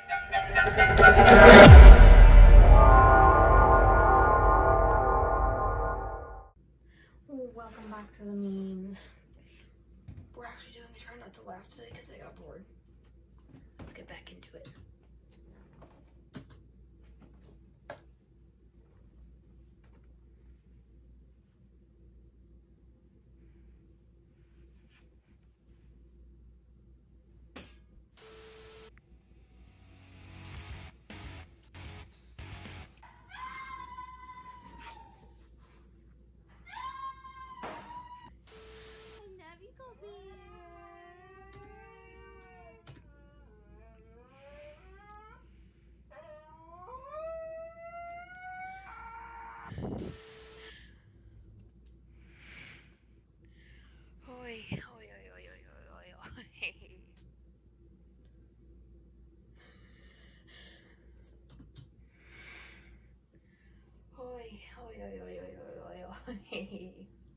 Welcome back to the memes. We're actually doing a try not to laugh today because I got bored. Let's get back into it. Oi, oi, oi, oi, oi, oi, oi. Oi, oi, oi, oi, oi, oi, oi.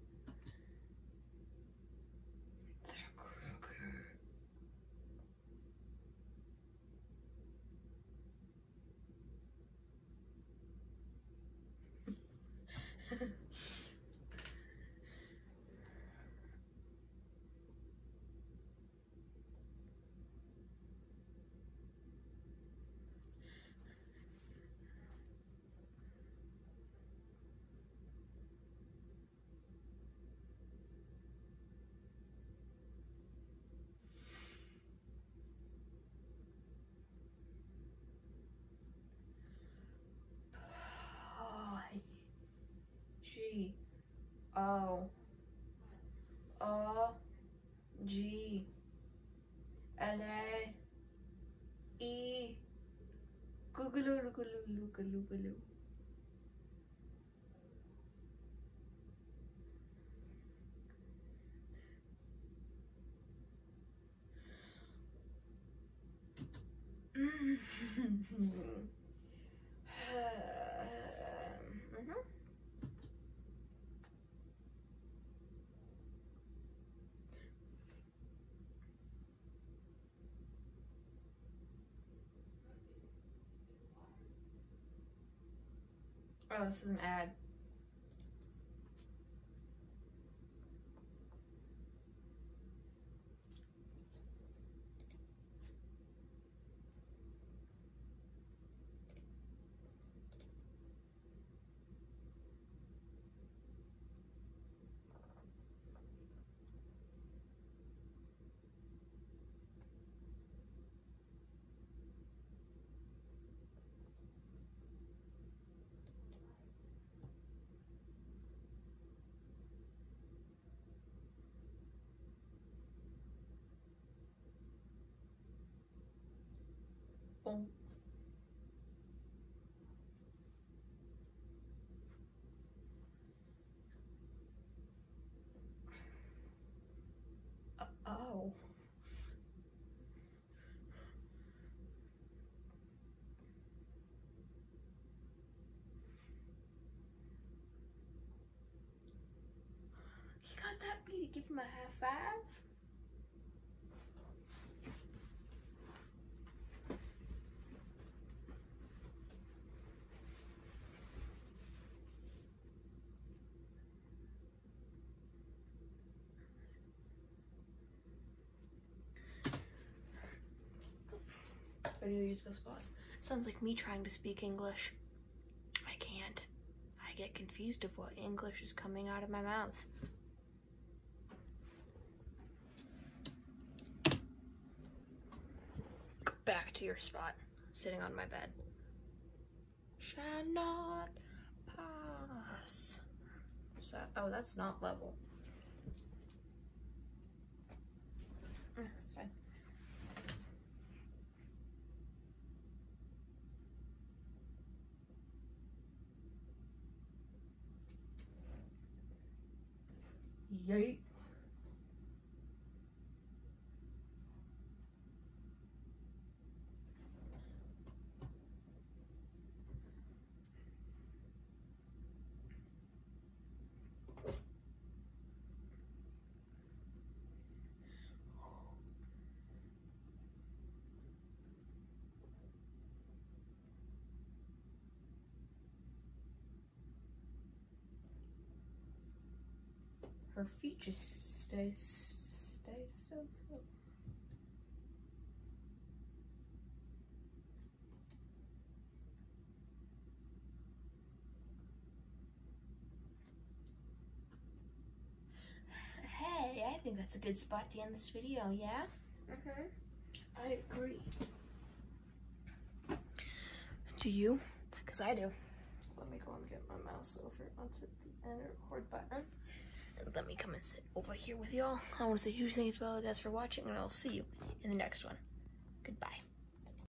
G O O G L A E Googaloo Googaloo Googaloo. Oh, this is an ad. Boom. Oh. He got that B to give him a half five? What do you supposed to pause? Sounds like me trying to speak English. I can't. I get confused of what English is coming out of my mouth. Go back to your spot, sitting on my bed. Shall not pass. So, oh, that's not level. That's fine. Yeet. Her feet just stay still. Hey, I think that's a good spot to end this video, yeah? I agree. Do you? Because I do. Let me go and get my mouse over onto the end record button. And let me come and sit over here with y'all. I want to say huge thanks to all you guys for watching, and I'll see you in the next one. Goodbye.